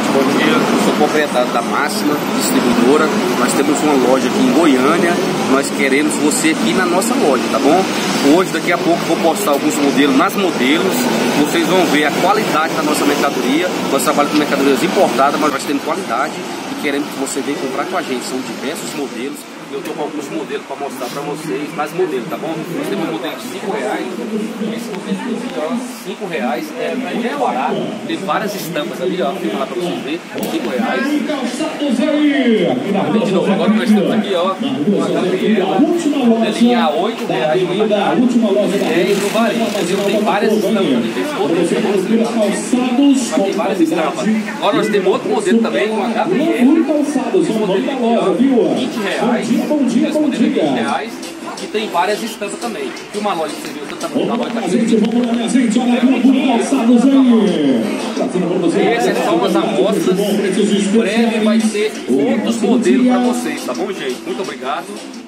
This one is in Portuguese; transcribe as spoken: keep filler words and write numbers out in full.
Gente, bom dia, eu sou proprietário da Máxima Distribuidora. Nós temos uma loja aqui em Goiânia. Nós queremos você aqui na nossa loja, tá bom? Hoje, daqui a pouco, vou postar alguns modelos nas modelos. Vocês vão ver a qualidade da nossa mercadoria. Nós trabalhamos com mercadorias importadas, mas nós temos qualidade e queremos que você venha comprar com a gente. São diversos modelos. Eu estou com alguns modelos para mostrar para vocês, mais modelos, tá bom? Nós temos um modelo de cinco reais, esse modelo aqui, ó, cinco reais, é muito barato, tem várias estampas ali, ó, filma lá para vocês verem, cinco reais. De novo, agora nós temos aqui, ó, uma Gabriela, modelinha a oito reais, dez no varinho, entendeu? Tem várias estampas ali, tem esse modelo, mas tem várias estampas. Agora nós temos outro modelo também, uma Gabriela, esse modelo aqui, ó, vinte reais. Bom dia, bom dia. Reais, e tem várias estampas também. E uma loja que você viu, tá na loja aqui. Gente, vamos lá, minha gente, olha como calçados aí. Essas são umas amostras. Em breve vai ter outros modelos para vocês, tá bom, gente? Muito obrigado.